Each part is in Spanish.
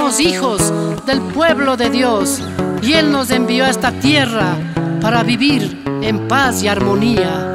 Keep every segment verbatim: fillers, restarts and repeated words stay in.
somos hijos del pueblo de Dios y Él nos envió a esta tierra para vivir en paz y armonía.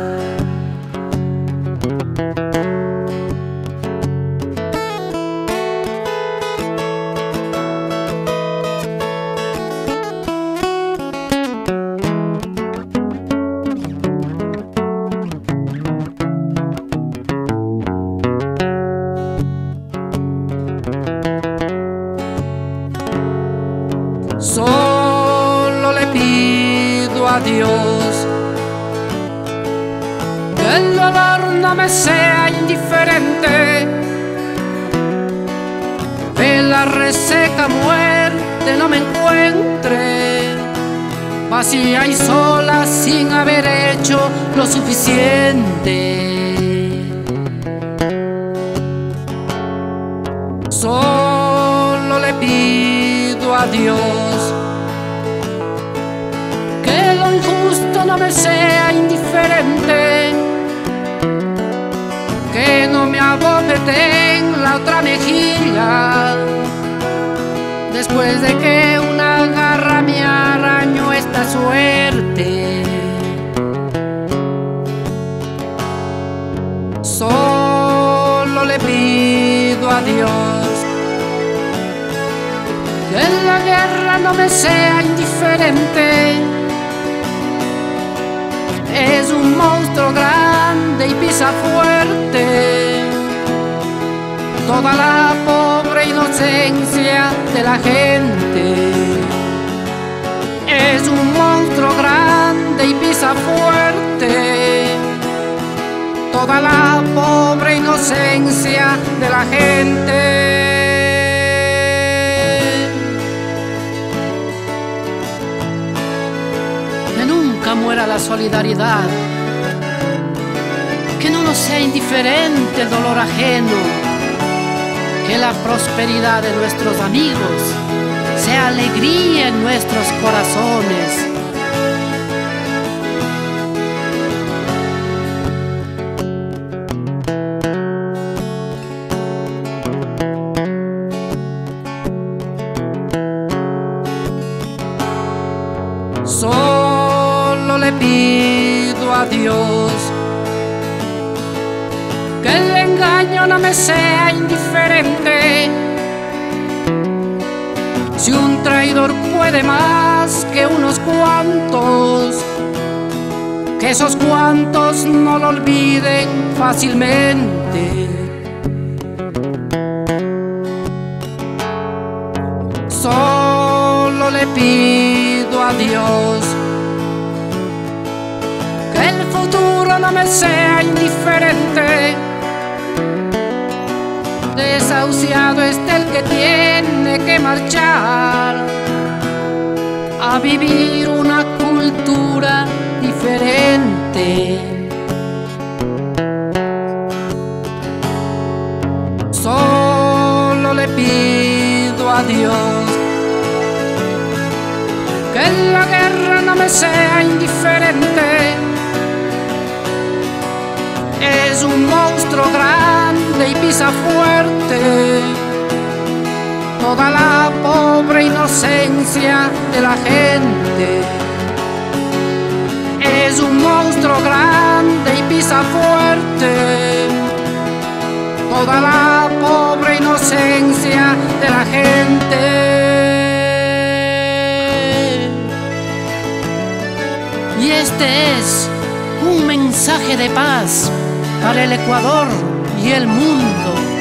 Solo le pido a Dios que el dolor no me sea indiferente, que la reseca muerte no me encuentre vacía y sola sin haber hecho lo suficiente. Solo le pido a Dios que lo injusto no me sea indiferente, que no me abofete en la otra mejilla después de que una garra me arañó esta suerte. Solo le pido a Dios que en la guerra no me sea indiferente. Es un monstruo grande y pisa fuerte toda la pobre inocencia de la gente. Es un monstruo grande y pisa fuerte toda la pobre inocencia de la gente. Muera la solidaridad, que no nos sea indiferente el dolor ajeno, que la prosperidad de nuestros amigos sea alegría en nuestros corazones. Solo le pido a Dios que el engaño no me sea indiferente. Si un traidor puede más que unos cuantos, que esos cuantos no lo olviden fácilmente. Solo le pido a Dios que el futuro no me sea indiferente. Desahuciado está el que tiene que marchar a vivir una cultura diferente. Solo le pido a Dios que en la guerra no me sea indiferente. Es un monstruo grande y pisa fuerte toda la pobre inocencia de la gente. Es un monstruo grande y pisa fuerte toda la pobre inocencia de la gente. Y este es un mensaje de paz para el Ecuador y el mundo.